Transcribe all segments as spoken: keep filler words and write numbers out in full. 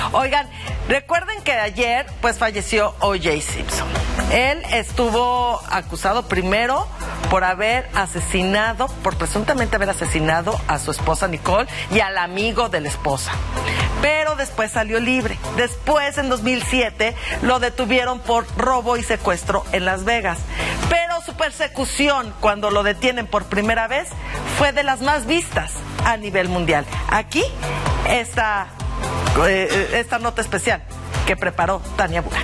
Oigan, recuerden que ayer pues falleció O J Simpson. Él estuvo acusado primero por haber asesinado, por presuntamente haber asesinado a su esposa Nicole y al amigo de la esposa. Pero después salió libre. Después, en dos mil siete, lo detuvieron por robo y secuestro en Las Vegas. Pero su persecución, cuando lo detienen por primera vez, fue de las más vistas a nivel mundial. Aquí está eh, esta nota especial que preparó Tania Burak.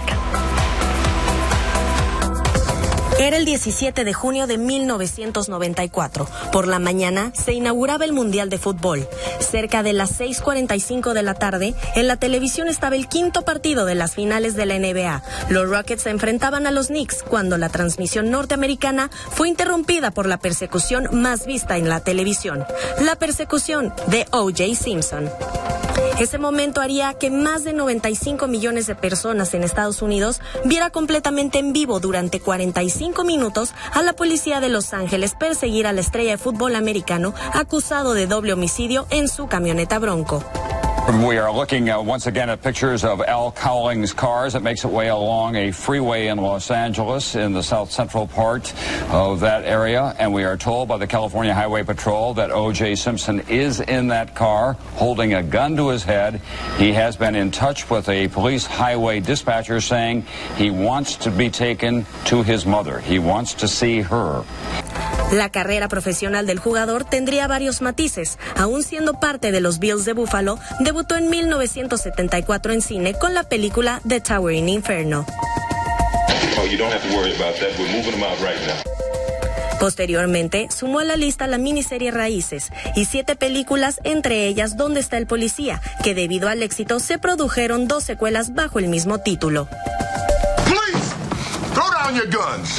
Era el diecisiete de junio de mil novecientos noventa y cuatro. Por la mañana se inauguraba el Mundial de Fútbol. Cerca de las seis cuarenta y cinco de la tarde, en la televisión estaba el quinto partido de las finales de la N B A. Los Rockets se enfrentaban a los Knicks cuando la transmisión norteamericana fue interrumpida por la persecución más vista en la televisión. La persecución de O J Simpson. Ese momento haría que más de noventa y cinco millones de personas en Estados Unidos viera completamente en vivo durante cuarenta y cinco minutos a la policía de Los Ángeles perseguir a la estrella de fútbol americano acusado de doble homicidio en su camioneta Bronco. We are looking uh, once again at pictures of Al Cowling's cars that makes its way along a freeway in Los Angeles in the south central part of that area. And we are told by the California Highway Patrol that O J Simpson is in that car holding a gun to his head. He has been in touch with a police highway dispatcher saying he wants to be taken to his mother. He wants to see her. La carrera profesional del jugador tendría varios matices. Aún siendo parte de los Bills de Buffalo, debutó en mil novecientos setenta y cuatro en cine con la película The Towering Inferno. Oh, you don't have to worry about that. We're moving them out right now. Posteriormente, sumó a la lista la miniserie Raíces y siete películas, entre ellas ¿Dónde está el policía?, que debido al éxito se produjeron dos secuelas bajo el mismo título. Please, throw down your guns.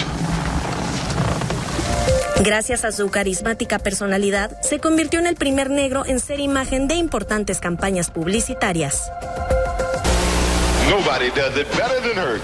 Gracias a su carismática personalidad, se convirtió en el primer negro en ser imagen de importantes campañas publicitarias. Nobody does it better than her.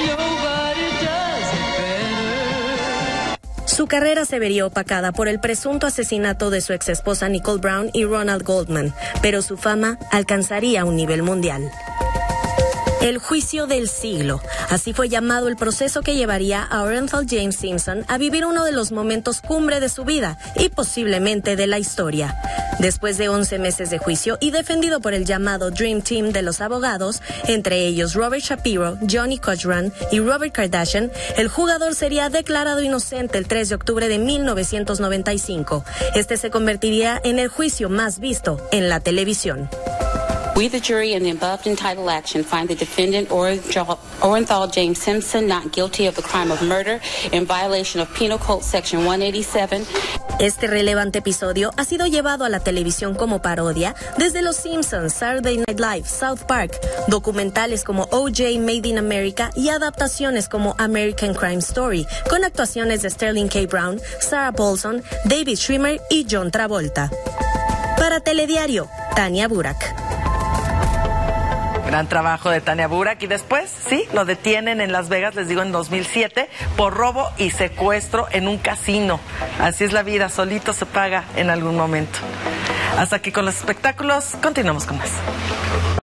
Su carrera se vería opacada por el presunto asesinato de su exesposa Nicole Brown y Ronald Goldman, pero su fama alcanzaría un nivel mundial. El juicio del siglo. Así fue llamado el proceso que llevaría a Orenthal James Simpson a vivir uno de los momentos cumbre de su vida y posiblemente de la historia. Después de once meses de juicio y defendido por el llamado Dream Team de los abogados, entre ellos Robert Shapiro, Johnny Cochran y Robert Kardashian, el jugador sería declarado inocente el tres de octubre de mil novecientos noventa y cinco. Este se convertiría en el juicio más visto en la televisión. We, the jury, in the above entitled action, find the defendant Orenthal James Simpson not guilty of the crime of murder in violation of Penal Code Section ciento ochenta y siete. Este relevante episodio ha sido llevado a la televisión como parodia desde Los Simpsons, Saturday Night Live, South Park, documentales como O J Made in America y adaptaciones como American Crime Story, con actuaciones de Sterling K. Brown, Sarah Paulson, David Schwimmer y John Travolta. Para Telediario, Tania Burak. Gran trabajo de Tania Burak. Y después, sí, lo detienen en Las Vegas, les digo, en dos mil siete, por robo y secuestro en un casino. Así es la vida, solito se paga en algún momento. Hasta aquí con los espectáculos, continuamos con más.